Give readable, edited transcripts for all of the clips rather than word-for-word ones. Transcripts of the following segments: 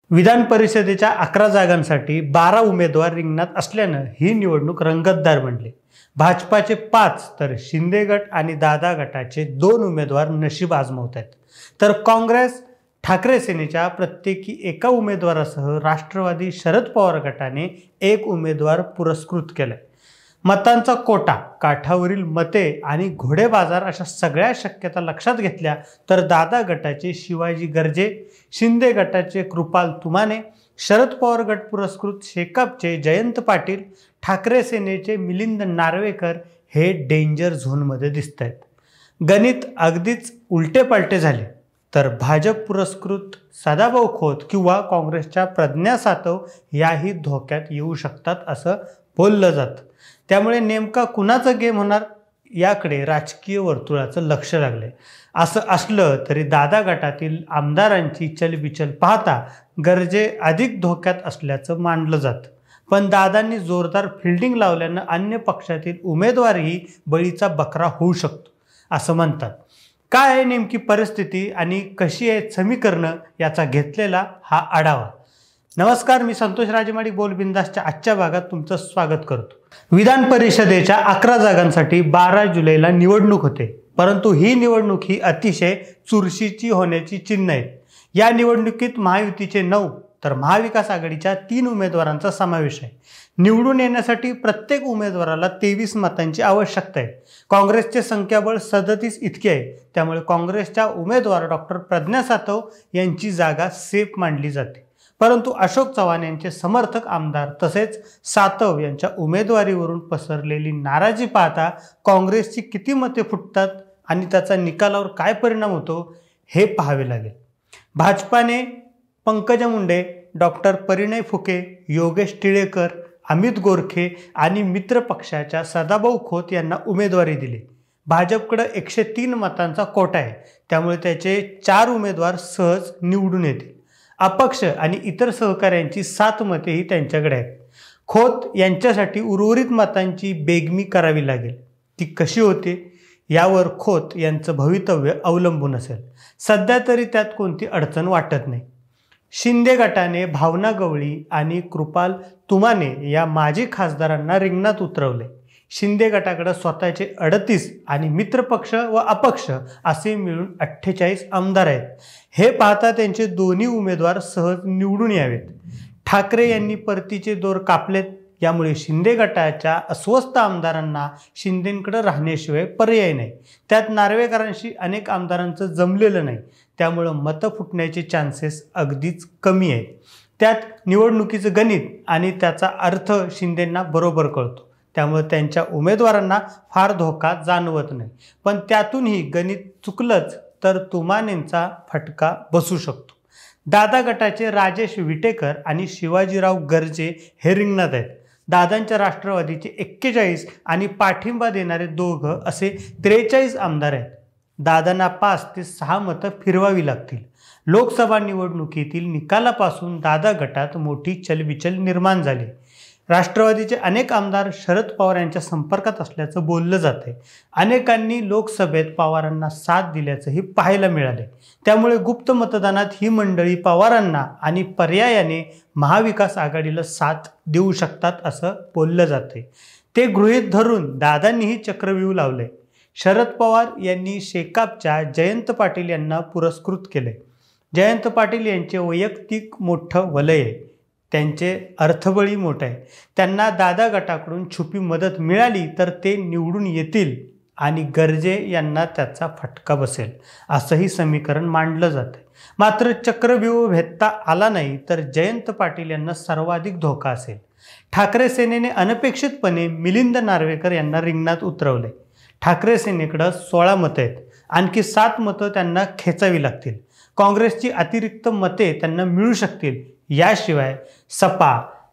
विधान परिषदेच्या 11 जागांसाठी 12 उमेदवार रिंगणात असल्यानं ही निवडणूक रंगतदार बनली। भाजपाचे 5 तर शिंदे गट आणि दादा गटाचे 2 उमेदवार नशीब आजमावत आहेत, तर काँग्रेस ठाकरे सेनेच्या प्रत्येकी एका उमेदवारासह राष्ट्रवादी शरद पवार गटाने एक उमेदवार पुरस्कृत केलाय। मतांचा कोटा, काठावरील मते आणि घोडे बाजार अशा सगळ्या शक्यता लक्षात घेतल्या तर दादा गटाचे शिवाजी गर्जे, शिंदे गटाचे कृपाल तुमाने, शरद पवार गट पुरस्कृत शेकापचे जयंत पाटील, ठाकरे सेनेचे मिलिंद नार्वेकर हे डेंजर झोनमध्ये दिसत आहेत। गणित अगदीच उलटे पलटे झाले तर भाजप पुरस्कृत सदाभाऊ खोत किंवा काँग्रेसच्या प्रज्ञा सातव याही धोक्यात येऊ शकतात असं बोललं जातं। त्यामुळे नेमका कुणाचा गेम होणार याकडे राजकीय वर्तुळाचं लक्ष लागले। असं असलं तरी दादा गटातील आमदारांची चलबिचल पाहता गर्जे अधिक धोक्यात असल्याचं मानलं जातं, पण दादांनी जोरदार फिल्डिंग लावल्यानं अन्य पक्षातील उमेदवारही बळीचा बकरा होऊ शकतो असं म्हणतात। काय आहे नेमकी परिस्थिती आणि कशी आहे समीकरणं याचा घेतलेला हा आढावा। नमस्कार, मी संतोष राजेमाडी बोल बिंदासच्या आजच्या भागात तुमचं स्वागत करतो। विधान परिषदेच्या 11 जागांसाठी 12 जुलैला निवडणूक होते, परंतु ही निवडणूक ही अतिशय चुरशीची होण्याची चिन्ह आहेत। या निवडणुकीत महायुतीचे 9 तर महाविकास आघाडीच्या 3 उमेदवारांचा समावेश आहे। निवडून येण्यासाठी प्रत्येक उमेदवाराला 23 मतांची आवश्यकता आहे। काँग्रेसचे संख्याबळ 37 इतके आहे, त्यामुळे काँग्रेसच्या उमेदवार डॉक्टर प्रज्ञा सातव यांची जागा सेफ मानली जाते। परंतु अशोक चव्हाण यांचे समर्थक आमदार तसेच सातव यांच्या उमेदवारीवरून पसरलेली नाराजी पाहता काँग्रेसची किती मते फुटतात आणि त्याचा निकालावर काय परिणाम होतो हे पाहावे लागेल। भाजपाने पंकजा मुंडे, डॉक्टर परिणय फुके, योगेश टिळेकर, अमित गोरखे आणि मित्र पक्षाच्या सदाभाऊ खोत यांना उमेदवारी दिली। भाजपकडे 103 मतांचा कोटा आहे, त्यामुळे त्याचे 4 उमेदवार सहज निवडून येतील। अपक्ष आणि इतर सहकाऱ्यांची 7 मतेही त्यांच्याकडे आहेत। खोत यांच्यासाठी उर्वरित मतांची बेगमी करावी लागेल। ती कशी होते यावर खोत यांचं भवितव्य अवलंबून असेल। सध्या तरी त्यात कोणती अडचण वाटत नाही। शिंदे गटाने भावना गवळी आणि कृपाल तुमाने या माजी खासदारांना रिंगणात उतरवले। शिंदे गटाकडे स्वतःचे 38 आणि मित्रपक्ष व अपक्ष असे मिळून 48 आमदार आहेत। हे पाहता त्यांचे दोन्ही उमेदवार सहज निवडून यावेत। ठाकरे यांनी परतीचे दोर कापलेत, यामुळे शिंदे गटाच्या अस्वस्थ आमदारांना शिंदेंकडे राहण्याशिवाय पर्याय नाही। त्यात नार्वेकरांशी अनेक आमदारांचं जमलेलं नाही, त्यामुळे मतं फुटण्याचे चान्सेस अगदीच कमी आहेत। त्यात निवडणुकीचं गणित आणि त्याचा अर्थ शिंदेंना बरोबर कळतो, त्यामुळे त्यांच्या उमेदवारांना फार धोका जाणवत नाही। पण त्यातूनही गणित चुकलंच तर तुमानेंचा फटका बसू शकतो। दादा गटाचे राजेश विटेकर आणि शिवाजीराव गर्जे हे रिंगणात आहेत। दादांच्या राष्ट्रवादीचे 41 आणि पाठिंबा देणारे 2 असे 43 आमदार आहेत। दादांना 5 ते 6 मतं फिरवावी लागतील। लोकसभा निवडणुकीतील निकालापासून दादा गटात मोठी चलबिचल निर्माण झाली। राष्ट्रवादीचे अनेक आमदार शरद पवार यांच्या संपर्कात असल्याचं बोललं जाते। अनेकांनी लोकसभेत पवारांना साथ दिल्याचंही पाहायला मिळाले, त्यामुळे गुप्त मतदानात ही मंडळी पवारांना आणि पर्यायाने महाविकास आघाडीला साथ देऊ शकतात असं बोललं जाते। ते गृहीत धरून दादांनीही चक्रव्यूह लावले। शरद पवार यांनी शेकापच्या जयंत पाटील यांना पुरस्कृत केले। जयंत पाटील यांचे वैयक्तिक मोठं वलय आहे, त्यांचे अर्थबळी मोठं आहे। त्यांना दादा गटाकडून छुपी मदत मिळाली तर ते निवडून येतील आणि गर्जे यांना त्याचा फटका बसेल असंही समीकरण मांडलं जाते। मात्र चक्रव्यूह भेदता आला नाही तर जयंत पाटील यांना सर्वाधिक धोका असेल। ठाकरे सेनेने अनपेक्षितपणे मिलिंद नार्वेकर यांना रिंगणात उतरवले। ठाकरे सेनेकडे 16 मतं आहेत, आणखी 7 मतं त्यांना खेचावी लागतील। काँग्रेसची अतिरिक्त मते त्यांना मिळू शकतील। याशिवाय सपा,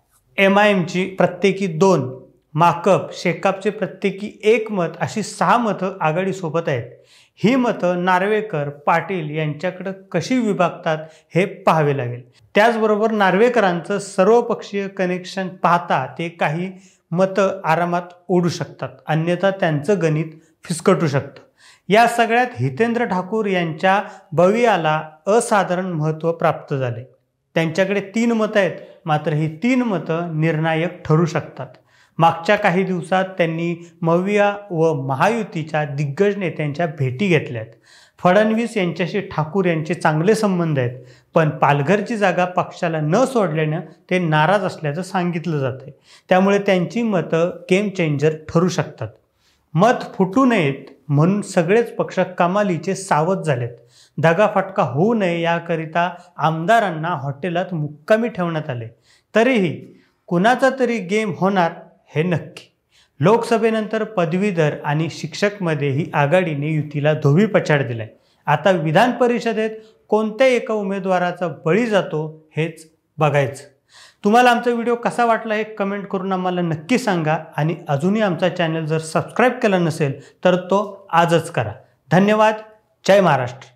MIMची प्रत्येकी 2, माकप, शेकापचे प्रत्येकी 1 मत अशी 6 मतं आघाडीसोबत आहेत। ही मतं नार्वेकर, पाटील यांच्याकडे कशी विभागतात हे पाहावे लागेल। त्याचबरोबर नार्वेकरांचं सर्वपक्षीय कनेक्शन पाहता ते काही मतं आरामात ओढू शकतात, अन्यथा त्यांचं गणित फिसकटू शकतं। या सगळ्यात हितेंद्र ठाकूर यांच्या बवियाला असाधारण महत्त्व प्राप्त झाले। त्यांच्याकडे 3 मतं आहेत, मात्र ही 3 मतं निर्णायक ठरू शकतात. मागच्या काही दिवसात त्यांनी मविया व महायुतीच्या दिग्गज नेत्यांच्या भेटी घेतल्यात. फडणवीस यांच्याशी ठाकूर यांचे चांगले संबंध आहेत, पण पालघरची जागा पक्षाला न सोडल्यानं ते नाराज असल्याचं सांगितलं जातंय. त्यामुळे त्यांची मतं गेम चेंजर ठरू शकतात. मत फुटू नयेत म्हणून सगळेच पक्ष कमालीचे सावध झालेत. दगाफटका होऊ नये याकरिता आमदारांना हॉटेलात मुक्कामी ठेवण्यात आले. तरीही कुणाचा तरी गेम होणार हे नक्की. लोकसभेनंतर पदवीधर आणि शिक्षकमध्येही आघाडीने युतीला धोबी पछाड दिलाय. आता विधान परिषदेत कोणत्या एका उमेदवाराचा बळी जातो हेच बघायचं. तुम्हाला आमचा व्हिडिओ कसा वाटला हे कमेंट करून आम्हाला नक्की सांगा आणि अजूनही आमचा चॅनल जर सबस्क्राईब केला नसेल तर तो आजच करा. धन्यवाद. जय महाराष्ट्र.